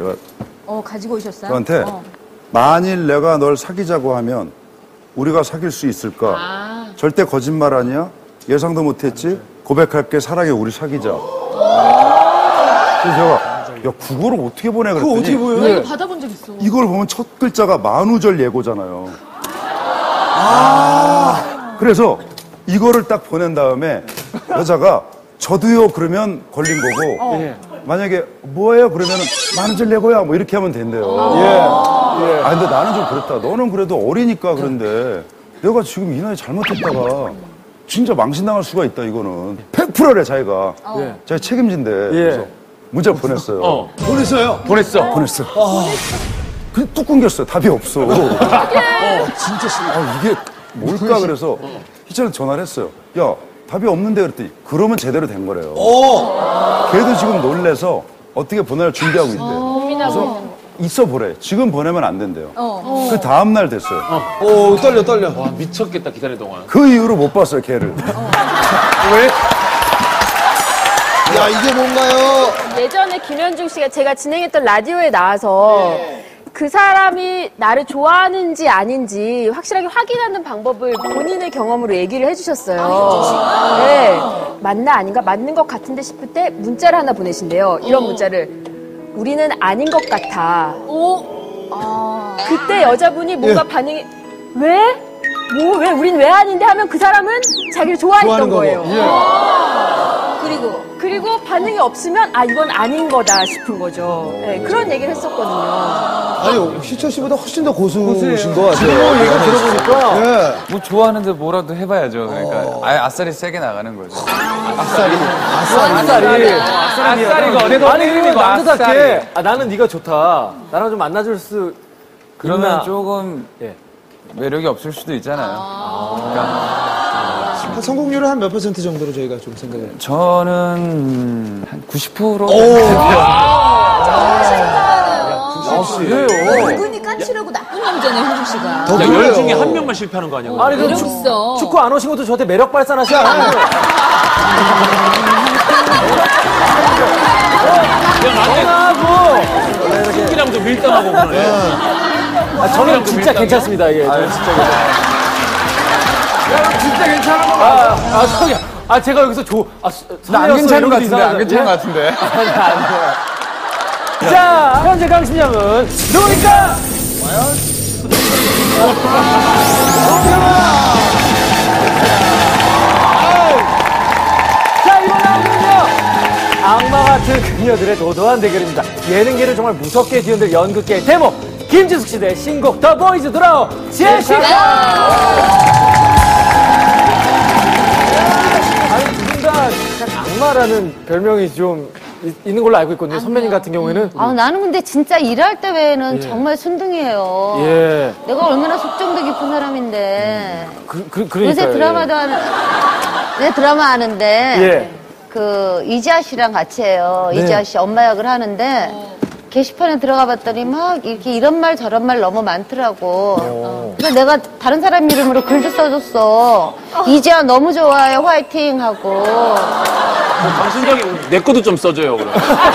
제가 가지고 오셨어요? 저한테 만일 내가 널 사귀자고 하면 우리가 사귈 수 있을까? 절대 거짓말 아니야? 예상도 못했지? 고백할게 사랑해 우리 사귀자. 그래서 제가 야 국어를 어떻게 보내 그랬더니 그거 어떻게 보여요? 나 이거 받아본 적 있어. 이걸 보면 첫 글자가 만우절 예고잖아요. 그래서 이거를 딱 보낸 다음에 여자가 저도요 그러면 걸린 거고 만약에 뭐예요 그러면은 만우절 예고야 뭐 이렇게 하면 된대요. 근데 나는 좀 그렇다. 너는 그래도 어리니까 그런데 내가 지금 이 나이 잘못했다가 진짜 망신당할 수가 있다 이거는 100%래 자기가. 자기가 책임진대. 그래서 문자 보냈어요. 보냈어요? 보냈어. 그냥 뚝 끊겼어요. 답이 없어. 진짜 싫어. 이게 뭘까 그래서 희철한테 전화를 했어요. 야 답이 없는데 그랬더니 그러면 제대로 된 거래요. 걔도 지금 놀래서 어떻게 보낼 준비하고 있대. 그래서 있어 보래. 지금 보내면 안 된대요. 그 다음날 됐어요. 떨려. 와, 미쳤겠다, 기다리는 동안. 그 이후로 못 봤어요 걔를. 왜? 야, 이게 뭔가요? 예전에 김현중 씨가 제가 진행했던 라디오에 나와서 그 사람이 나를 좋아하는지 아닌지 확실하게 확인하는 방법을 본인의 경험으로 얘기를 해주셨어요. 네. 맞나 아닌가? 맞는 것 같은데 싶을 때 문자를 하나 보내신대요. 이런 문자를. 우리는 아닌 것 같아. 그때 여자분이 뭔가 반응이 왜? 왜 우린 왜 아닌데 하면 그 사람은 자기를 좋아했던 거예요. 그리고 반응이 없으면 이건 아닌 거다 싶은 거죠. 네, 그런 얘기를 했었거든요. 아니, 희철 씨보다 훨씬 더 고수신 것 같아요. 뭐 얘기 들어보니까 예. 뭐 좋아하는데 뭐라도 해봐야죠. 그러니까 아예 아싸리 세게 나가는 거죠. 아싸리가 어디가 아니 그리고 어디가 남자답게 나는 네가 좋다. 나랑 좀 만나줄 수 그러면 있나? 조금 매력이 없을 수도 있잖아요. 한 성공률은 한 몇 % 정도로 저희가 좀 생각을 해요. 저는 한 90%. 그래요. 은근히 까칠하고 나쁜 남자네, 현중 씨가. 더 야, 그래요. 열 중에 한 명만 실패하는 거 아니야? 아니 그 매력 있어. 축구 안 오신 것도 저한테 매력 발산하시는 거예요. 나한테 신기랑 좀 밀당하고 그러네. 저는 진짜 괜찮습니다. 이게 진짜 괜찮은 거 제가 여기서 안 괜찮은 것 같은데, 안 괜찮은 것 같은데. 아니에요. 자, 현재 강심장은 누구니까? 자, 이번 라운드는요, 악마 같은 그녀들의 도도한 대결입니다. 예능계를 정말 무섭게 뒤흔들 연극계의 대모, 김지숙 씨 대 신곡 더 보이즈 돌아오 제시카! 아니, 두 분 다 악마라는 별명이 좀 있는 걸로 알고 있거든요. 선배님 같은 경우에는. 나는 근데 진짜 일할 때 외에는 정말 순둥이에요. 내가 얼마나 속정도 깊은 사람인데. 그러니까요. 요새 드라마도 내 드라마 하는데. 그 이지아 씨랑 같이 해요. 이지아 씨 엄마 역을 하는데 게시판에 들어가 봤더니 막 이렇게 이런 말 저런 말 너무 많더라고. 그래서 내가 다른 사람 이름으로 글도 써줬어. 이지아 너무 좋아해 화이팅 하고. 강신장이 내 것도 좀 써줘요, 그럼.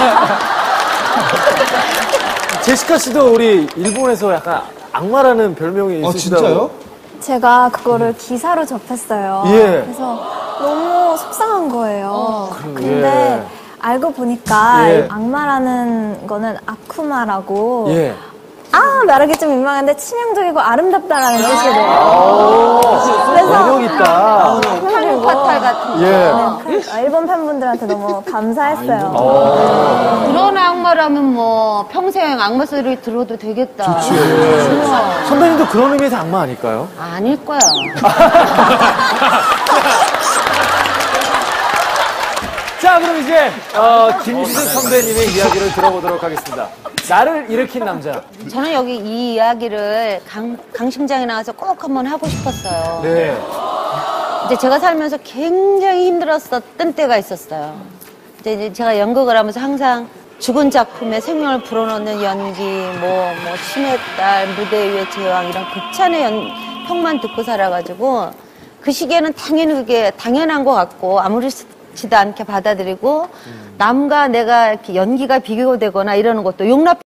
제시카 씨도 우리 일본에서 약간 악마라는 별명이 있으시다고. 진짜요? 제가 그거를 기사로 접했어요. 그래서 너무 속상한 거예요. 근데 알고 보니까 악마라는 거는 아쿠마라고 말하기 좀 민망한데 치명적이고 아름답다라는 뜻이래요. 그래서 매력 있다. 파탈 같은 일본 팬분들한테 너무 감사했어요. 그런 악마라면 뭐 평생 악마 소리 들어도 되겠다. 좋지. 선배님도 그런 의미에서 악마 아닐까요? 아닐 거야. 자, 그럼 이제 김지숙 선배님의 이야기를 들어보도록 하겠습니다. 나를 일으킨 남자. 저는 여기 이 이야기를 강심장에 나와서 꼭 한번 하고 싶었어요. 이제 제가 살면서 굉장히 힘들었었던 때가 있었어요. 이제 제가 연극을 하면서 항상 죽은 작품에 생명을 불어넣는 연기, 신의 딸, 무대 위의 제왕 이런 극찬의 평만 듣고 살아가지고 그 시기에는 당연히 그게 당연한 것 같고 아무렇지도 않게 받아들이고 남과 내가 이렇게 연기가 비교되거나 이러는 것도 용납